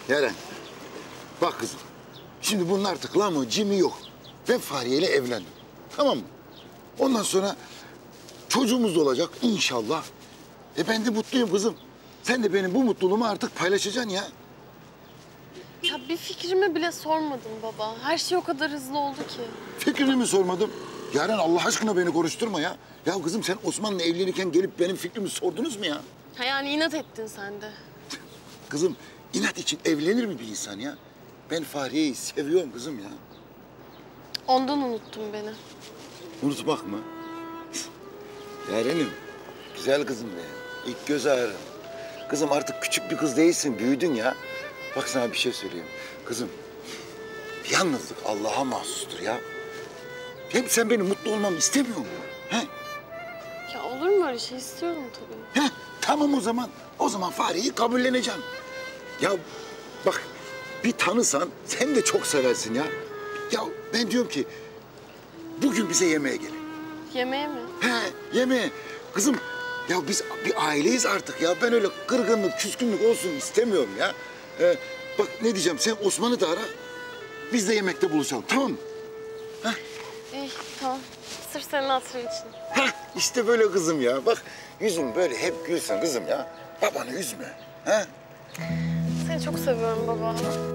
Yaren, bak kızım. Şimdi bunun artık lamı, cimi yok. Ben Fahriye ile evlendim. Tamam mı? Ondan sonra çocuğumuz da olacak inşallah. Ben de mutluyum kızım. Sen de benim bu mutluluğumu artık paylaşacaksın ya. Ya bir fikrimi bile sormadın baba. Her şey o kadar hızlı oldu ki. Fikrini mi sormadım? Yaren Allah aşkına beni konuşturma ya. Ya kızım sen Osman'la evlenirken gelip benim fikrimi sordunuz mu ya? Ha yani inat ettin sen de. Kızım inat için evlenir mi bir insan ya? Ben Fahriye'yi seviyorum kızım ya. Ondan unuttun beni. Unutmak mı? Yarenim, güzel kızım be. İlk göz ağrım. Kızım artık küçük bir kız değilsin, büyüdün ya. Bak sana bir şey söyleyeyim. Kızım, yalnızlık Allah'a mahsustur ya. Hem sen benim mutlu olmamı istemiyor musun? He? Ya olur mu öyle şey? İstiyorum tabii. He, tamam o zaman. O zaman Fahriye'yi kabulleneceğim. Ya bak, bir tanısan sen de çok seversin ya. Ya ben diyorum ki, bugün bize yemeğe gelin. Yemeğe mi? He, yemeğe. Kızım, ya biz bir aileyiz artık ya. Ben öyle kırgınlık, küskünlük olsun istemiyorum ya. Bak ne diyeceğim, sen Osman'ı da ara. Biz de yemekte buluşalım, tamam mı? Heh. İyi, tamam. Sırf senin hatırın için. Heh, işte böyle kızım ya. Bak yüzün böyle hep gülsün kızım ya. Babanı üzme. He? Seni çok seviyorum baba.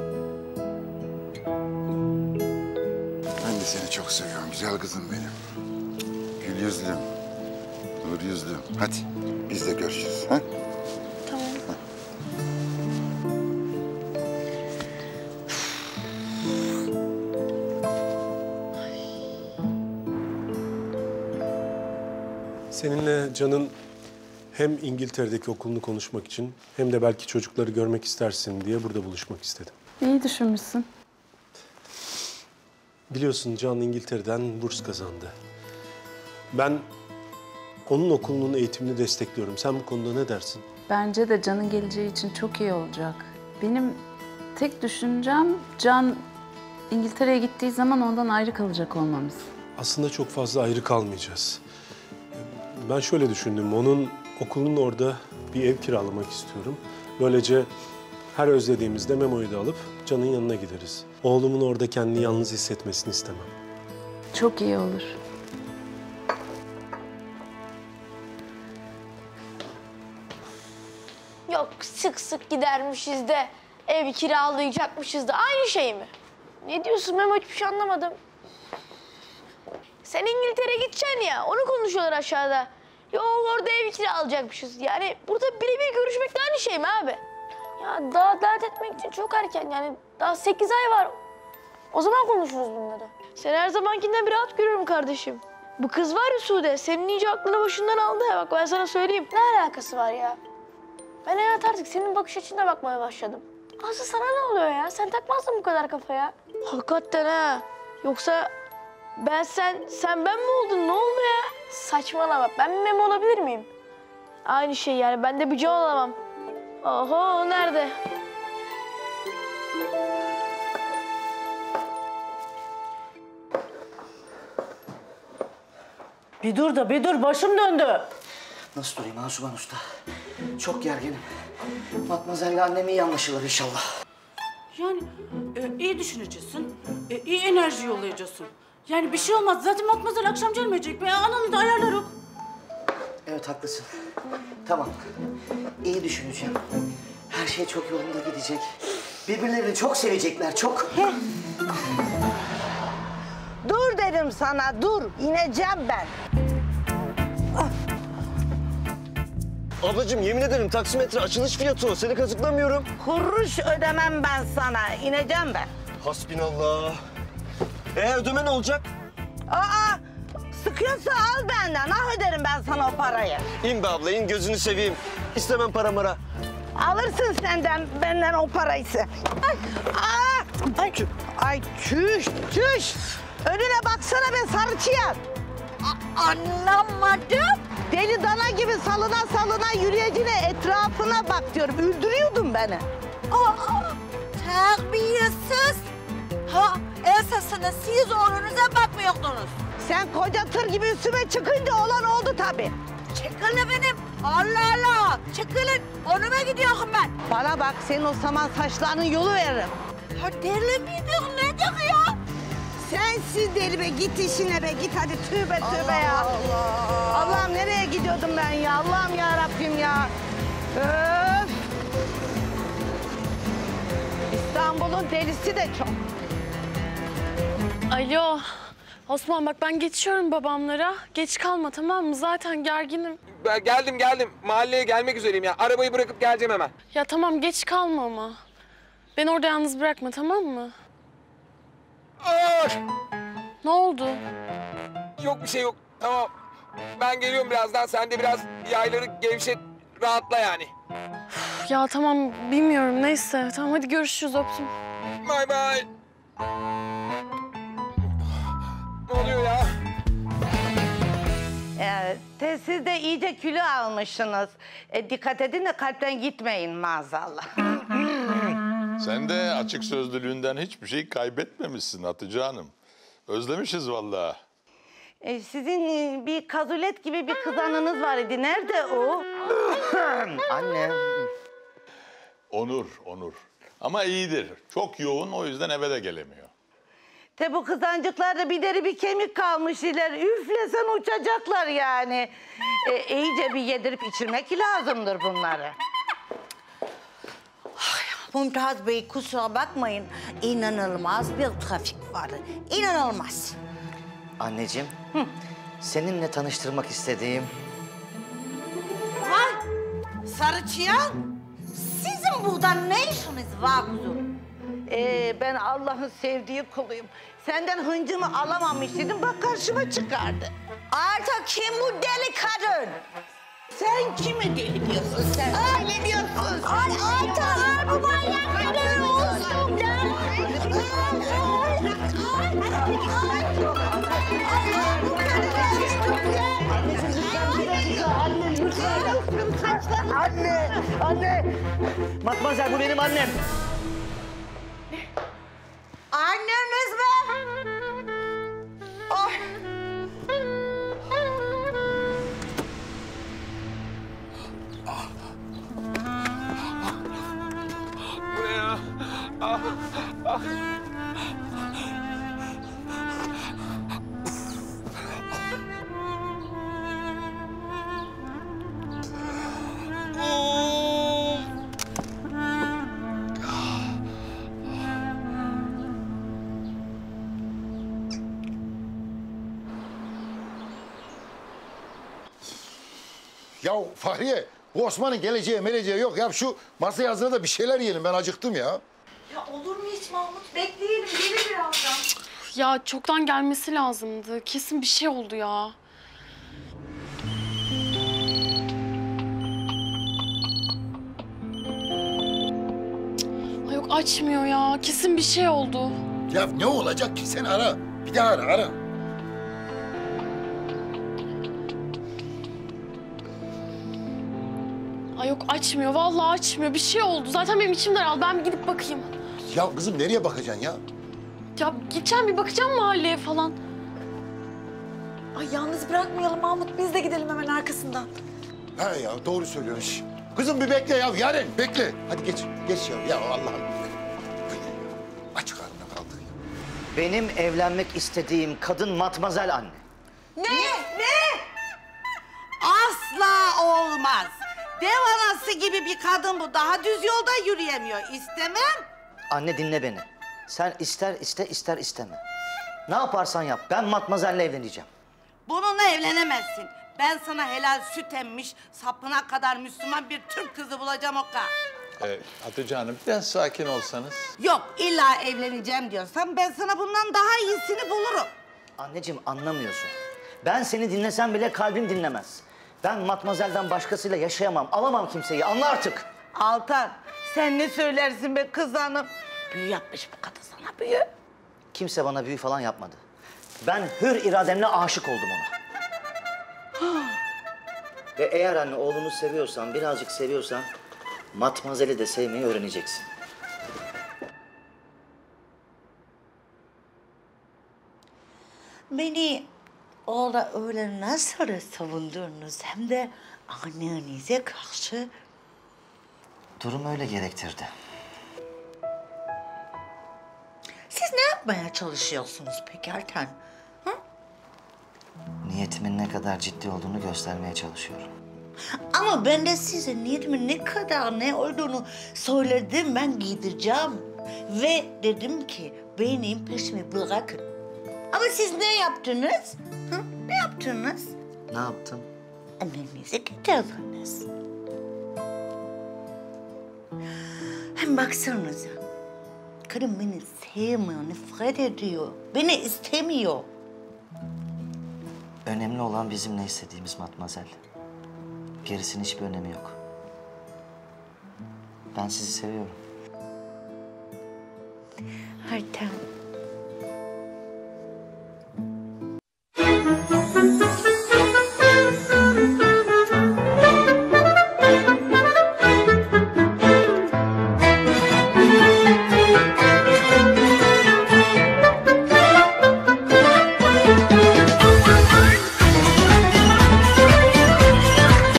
Ben de seni çok seviyorum güzel kızım benim. Gül yüzlüm, nur yüzlüm. Hadi biz de görüşürüz. Ha? Tamam. Seninle Can'ın hem İngiltere'deki okulunu konuşmak için hem de belki çocukları görmek istersin diye burada buluşmak istedim. İyi düşünmüşsün. Biliyorsun Can İngiltere'den burs kazandı. Ben onun okulunun eğitimini destekliyorum. Sen bu konuda ne dersin? Bence de Can'ın geleceği için çok iyi olacak. Benim tek düşüncem Can İngiltere'ye gittiği zaman ondan ayrı kalacak olmamız. Aslında çok fazla ayrı kalmayacağız. Ben şöyle düşündüm, onun okulunun orada bir ev kiralamak istiyorum. Böylece her özlediğimizde Memo'yu da alıp Can'ın yanına gideriz. Oğlumun orada kendini yalnız hissetmesini istemem. Çok iyi olur. Yok sık sık gidermişiz de ev kiralayacakmışız da aynı şey mi? Ne diyorsun Memo, hiçbir şey anlamadım. Sen İngiltere'ye gideceksin ya, onu konuşuyorlar aşağıda. Yok orada ev kiralayacakmışız. Yani burada birebir görüşmek de aynı şey mi abi? Ya daha dert etmek için çok erken yani. Daha 8 ay var. O zaman konuşuruz bunları. Sen her zamankinden bir rahat görüyorum kardeşim. Bu kız var ya Sude, senin iyice aklını başından aldı ya. Bak ben sana söyleyeyim. Ne alakası var ya? Ben hayat artık senin bakış açına bakmaya başladım. Aslı sana ne oluyor ya? Sen takmazdın bu kadar kafaya. Hakikaten ha. Yoksa sen ben mi oldun? Ne oldu ya? Saçmalama. Ben Memo olabilir miyim? Aynı şey yani. Ben de bir Can olamam. Oho, o nerede? Bir dur da bir dur. Başım döndü. Nasıl durayım Asuman Usta? Çok gerginim. Matmazel'le annem iyi anlaşılır inşallah. Yani iyi düşüneceksin. İyi enerji yollayacaksın. Yani bir şey olmaz. Zaten Matmazel akşam gelmeyecek. Ben ananı da ayarlarım. Evet haklısın. Tamam. İyi düşüneceğim. Her şey çok yolunda gidecek. Birbirlerini çok sevecekler, çok. Dur dedim sana, dur. İneceğim ben. Ablacığım yemin ederim taksimetre açılış fiyatı o. Seni kazıklamıyorum. Kuruş ödemem ben sana. İneceğim ben. Hasbinallah. Ödeme ne olacak? Aa, sıkıyorsa al benden. Ah öderim ben sana o parayı. İn be abla in gözünü seveyim. İstemem para mara. Alırsın benden o parayı. Ay, ay çüş, çüş. Önüne baksana be sarıçıyan. Anlamadım. Deli dana gibi salına salına yürüyeceğine etrafına bak diyorum. Öldürüyordun beni. Terbiyesiz. Ha, esasında siz oğlunuza bakmıyordunuz. Sen koca tır gibi üstüme çıkınca olan oldu tabii. Çekil efendim. Allah Allah. yok. Çıkılın. Onuma gidiyorum ben. Bana bak, senin o saman saçlarının yolu veririm. Ha deli miydin? Ne diyor ya? Sensiz deli be, git işine be, git hadi, tövbe tövbe ya. Allah. Allah'ım nereye gidiyordum ben ya? Allah'ım ya Rabbim ya. Öf. İstanbul'un delisi de çok. Alo. Osman bak ben geçiyorum babamlara. Geç kalma tamam mı? Zaten gerginim. Ben geldim. Mahalleye gelmek üzereyim ya. Arabayı bırakıp geleceğim hemen. Ya tamam geç kalma ama. Beni orada yalnız bırakma tamam mı? Aa! Ne oldu? Yok bir şey yok. Tamam. Ben geliyorum birazdan. Sen de biraz yayları gevşet, rahatla yani. Ya tamam bilmiyorum neyse. Tamam hadi görüşürüz öptüm. Bay bay. Ne oluyor ya? Siz de iyice kilo almışsınız. Dikkat edin de kalpten gitmeyin maazallah. Sen de açık sözlülüğünden hiçbir şey kaybetmemişsin Hatice Hanım. Özlemişiz vallahi. Sizin bir kazulet gibi bir kızanınız var idi. Nerede o? Anne. Onur. Ama iyidir. Çok yoğun, o yüzden eve de gelemiyor. Bu kızancıklarda bir deri bir kemik kalmış iler. Üflesen uçacaklar yani. İyice bir yedirip içirmek lazımdır bunları. Mümtaz Bey kusura bakmayın. İnanılmaz bir trafik vardı. İnanılmaz. Anneciğim, seninle tanıştırmak istediğim... Ha? Sarı çıyan? Sizin burada ne işiniz var kuzum? Ben Allah'ın sevdiği kuluyum. Senden hıncımı alamamış dedim, bak karşıma çıkardı. Artık kim bu deli kadın? Sen kimi deli diyorsun sen? Ne diyorsun? Artık bu manyakların olsun. Anne! Matmazel, bu benim annem. Anneniz mi? Ay. Bu ne ya? Ya Fahriye, bu Osman'ın geleceği yok. Ya şu masaya hazırla da bir şeyler yiyelim. Ben acıktım ya. Ya olur mu hiç Mahmut? Bekleyelim, gelir birazdan. Ya çoktan gelmesi lazımdı. Kesin bir şey oldu ya. Ay yok açmıyor ya. Kesin bir şey oldu. Ya ne olacak ki? Sen ara. Bir daha ara. Ay yok açmıyor. Vallahi açmıyor. Bir şey oldu. Zaten benim içim daraldı. Ben bir gidip bakayım. Ya kızım nereye bakacaksın ya? Ya gideceğim bir bakacağım mahalleye falan. Ay yalnız bırakmayalım Mahmut. Biz de gidelim hemen arkasından. Ha ya doğru söylüyorsun. Şş. Kızım bir bekle ya Yaren bekle. Hadi geç ya. Ya Allah'ım. Aç karnına kaldık ya. Benim evlenmek istediğim kadın Matmazel anne. Ne? Asla olmaz. Dev anası gibi bir kadın bu. Daha düz yolda yürüyemiyor. İstemem. Anne dinle beni. Sen ister iste, ister isteme. Ne yaparsan yap, ben Matmazel'le evleneceğim. Bununla evlenemezsin. Ben sana helal süt emmiş, sapına kadar Müslüman bir Türk kızı bulacağım o kadar. Hatice Hanım, biraz sakin olsanız. Yok, illa evleneceğim diyorsan ben sana bundan daha iyisini bulurum. Anneciğim anlamıyorsun. Ben seni dinlesem bile kalbim dinlemez. Ben Matmazel'den başkasıyla yaşayamam, alamam kimseyi. Anla artık. Altan, sen ne söylersin be kız hanım? Büyü yapmış bu kadın sana, büyü. Kimse bana büyü falan yapmadı. Ben hür irademle aşık oldum ona. Ve eğer anne oğlunu seviyorsan, birazcık seviyorsan... Matmazel'i de sevmeyi öğreneceksin. Beni orada öyle nasıl savundunuz hem de annenize karşı Durum öyle gerektirdi. siz ne yapmaya çalışıyorsunuz peki Altan? Niyetimin ne kadar ciddi olduğunu göstermeye çalışıyorum. Ama ben de size niyetimin ne kadar ne olduğunu söyledim. Ben gideceğim. Ve dedim ki benim peşimi bırakın. Ama siz ne yaptınız? Ne yaptınız? Ne yaptım? Annenize getirdiniz. Hem baksanıza. Kadın beni sevmiyor, nefret ediyor. Beni istemiyor. Önemli olan bizim ne istediğimiz Matmazel. Gerisinin hiçbir önemi yok. Ben sizi seviyorum. Altan.